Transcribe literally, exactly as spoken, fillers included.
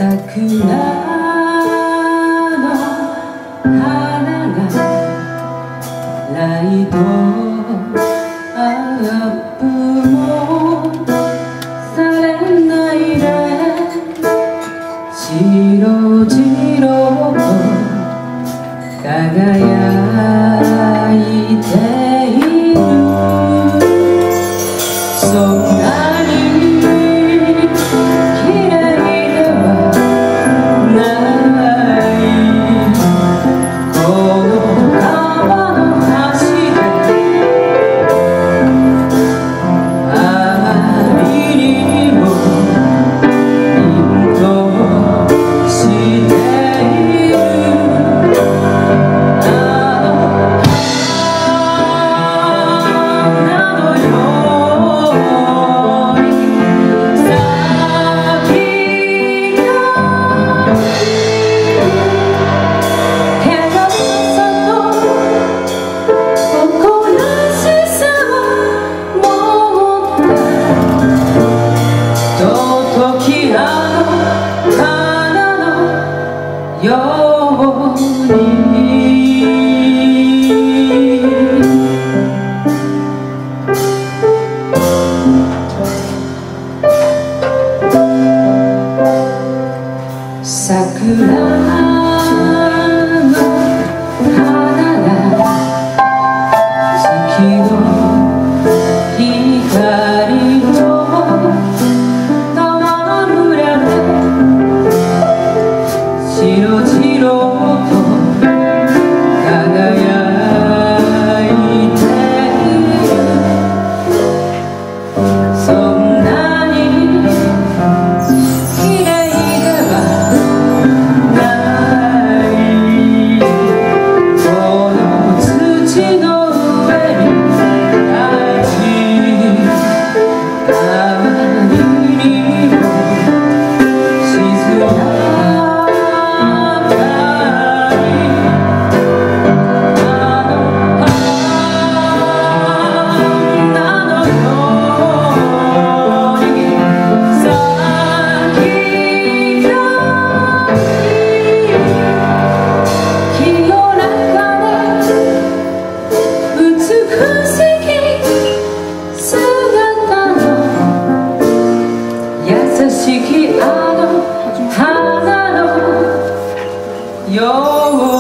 桜の花がライトアップもされないで白々と輝いている。そんなに綺麗ではないこの川の橋であまりにも凛としている。花のように咲きたい。けどさと誇らしさを持った尊きあの花のように桜の花が月の光を戯れて白々と輝いている。そんなに綺麗ではないこの土の上に大地あまりにも静か優しきあの花のよう